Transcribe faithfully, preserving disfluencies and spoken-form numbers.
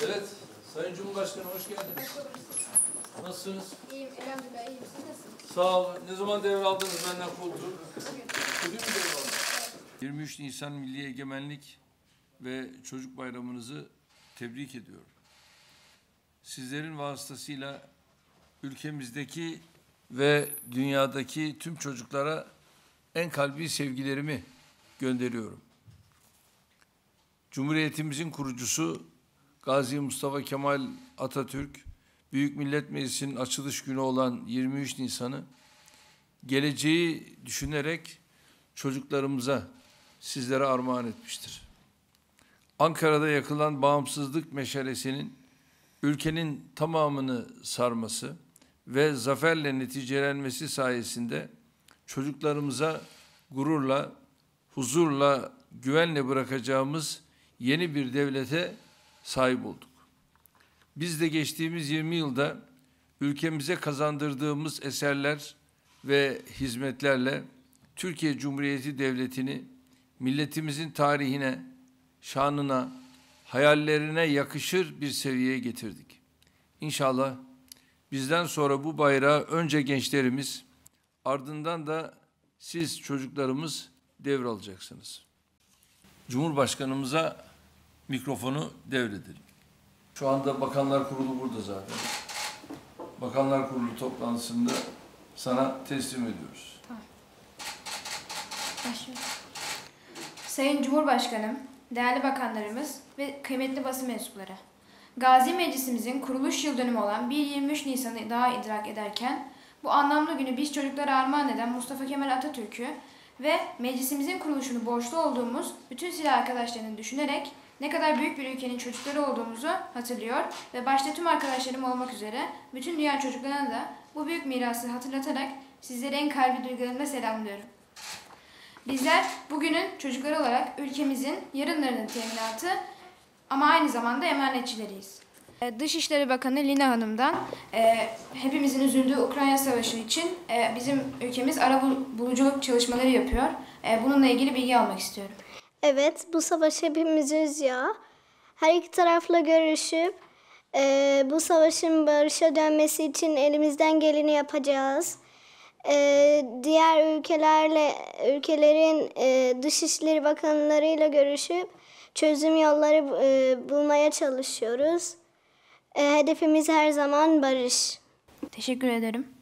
Evet, Sayın Cumhurbaşkanım hoş geldiniz. Nasılsınız? İyiyim, elhamdülillah iyiyim. Siz nasılsınız? Sağ olun. Ne zaman devraldınız benden koltuğu? Bugün mü devraldınız? yirmi üç Nisan Milli Egemenlik ve Çocuk Bayramınızı tebrik ediyorum. Sizlerin vasıtasıyla ülkemizdeki ve dünyadaki tüm çocuklara en kalbi sevgilerimi gönderiyorum. Cumhuriyetimizin kurucusu Gazi Mustafa Kemal Atatürk, Büyük Millet Meclisi'nin açılış günü olan yirmi üç Nisan'ı geleceği düşünerek çocuklarımıza, sizlere armağan etmiştir. Ankara'da yakılan bağımsızlık meşalesinin ülkenin tamamını sarması ve zaferle neticelenmesi sayesinde çocuklarımıza gururla, huzurla, güvenle bırakacağımız yeni bir devlete sahip olduk. Biz de geçtiğimiz yirmi yılda ülkemize kazandırdığımız eserler ve hizmetlerle Türkiye Cumhuriyeti Devleti'ni milletimizin tarihine, şanına, hayallerine yakışır bir seviyeye getirdik. İnşallah bizden sonra bu bayrağı önce gençlerimiz, ardından da siz çocuklarımız devralacaksınız. Cumhurbaşkanımıza mikrofonu devredelim. Şu anda Bakanlar Kurulu burada zaten. Bakanlar Kurulu toplantısında sana teslim ediyoruz. Tamam. Başlıyorum. Sayın Cumhurbaşkanım, değerli bakanlarımız ve kıymetli basın mensupları. Gazi Meclisimizin kuruluş yıl dönümü olan bir yirmi üç Nisan'ı daha idrak ederken, bu anlamlı günü biz çocuklara armağan eden Mustafa Kemal Atatürk'ü ve meclisimizin kuruluşunu borçlu olduğumuz bütün silah arkadaşlarını düşünerek ne kadar büyük bir ülkenin çocukları olduğumuzu hatırlıyor ve başta tüm arkadaşlarım olmak üzere bütün dünya çocuklarına da bu büyük mirası hatırlatarak sizleri en kalbi duygularımla selamlıyorum. Bizler bugünün çocukları olarak ülkemizin yarınlarının teminatı ama aynı zamanda emanetçileriyiz. Dışişleri Bakanı Lina Hanım'dan e, hepimizin üzüldüğü Ukrayna Savaşı için e, bizim ülkemiz ara buluculuk çalışmaları yapıyor. E, bununla ilgili bilgi almak istiyorum. Evet, bu savaş hepimizi üzüyor. Her iki tarafla görüşüp e, bu savaşın barışa dönmesi için elimizden geleni yapacağız. E, diğer ülkelerle, ülkelerin e, dışişleri bakanlarıyla görüşüp çözüm yolları e, bulmaya çalışıyoruz. E, hedefimiz her zaman barış. Teşekkür ederim.